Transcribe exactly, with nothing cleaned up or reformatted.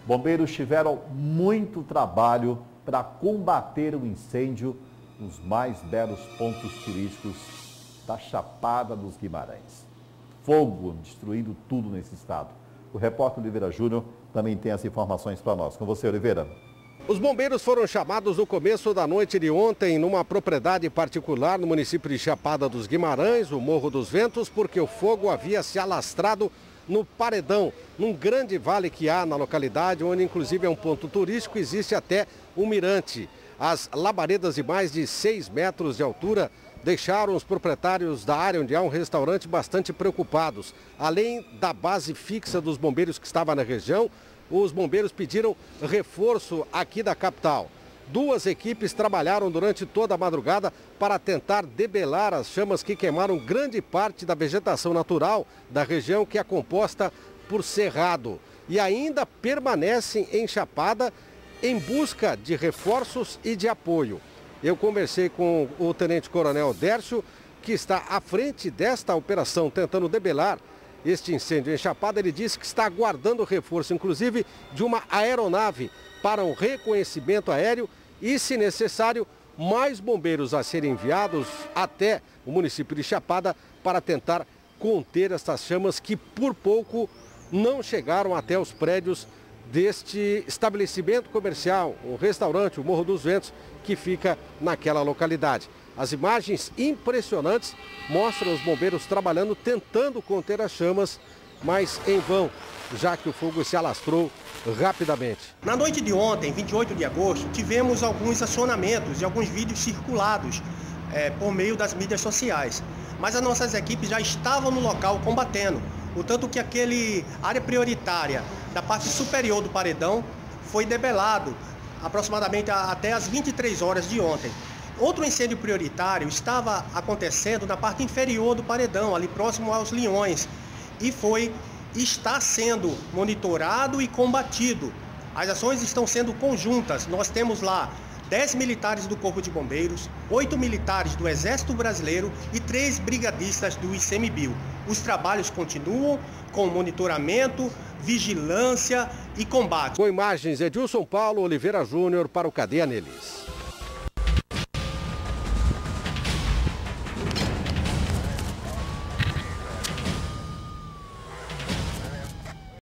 Bombeiros tiveram muito trabalho para combater o incêndio nos mais belos pontos turísticos da Chapada dos Guimarães. Fogo destruindo tudo nesse estado. O repórter Oliveira Júnior também tem as informações para nós. Com você, Oliveira. Os bombeiros foram chamados no começo da noite de ontem numa propriedade particular no município de Chapada dos Guimarães, o Morro dos Ventos, porque o fogo havia se alastrado no paredão, num grande vale que há na localidade, onde inclusive é um ponto turístico, existe até um mirante. As labaredas de mais de seis metros de altura deixaram os proprietários da área onde há um restaurante bastante preocupados. Além da base fixa dos bombeiros que estava na região, os bombeiros pediram reforço aqui da capital. Duas equipes trabalharam durante toda a madrugada para tentar debelar as chamas que queimaram grande parte da vegetação natural da região, que é composta por cerrado. E ainda permanecem em Chapada em busca de reforços e de apoio. Eu conversei com o tenente-coronel Dércio, que está à frente desta operação, tentando debelar este incêndio em Chapada. Ele disse que está aguardando reforço, inclusive, de uma aeronave para um reconhecimento aéreo e, se necessário, mais bombeiros a serem enviados até o município de Chapada para tentar conter estas chamas que, por pouco, não chegaram até os prédios deste estabelecimento comercial, o restaurante, o Morro dos Ventos, que fica naquela localidade. As imagens impressionantes mostram os bombeiros trabalhando, tentando conter as chamas, mas em vão, já que o fogo se alastrou rapidamente. Na noite de ontem, vinte e oito de agosto, tivemos alguns acionamentos e alguns vídeos circulados é, por meio das mídias sociais. Mas as nossas equipes já estavam no local combatendo, o tanto que aquele área prioritária da parte superior do paredão foi debelado aproximadamente até as vinte e três horas de ontem. Outro incêndio prioritário estava acontecendo na parte inferior do paredão, ali próximo aos Leões, e foi, está sendo monitorado e combatido. As ações estão sendo conjuntas. Nós temos lá dez militares do Corpo de Bombeiros, oito militares do Exército Brasileiro e três brigadistas do ICMBio. Os trabalhos continuam com monitoramento, vigilância e combate. Com imagens, Edilson Paulo Oliveira Júnior para o Cadeia Neles.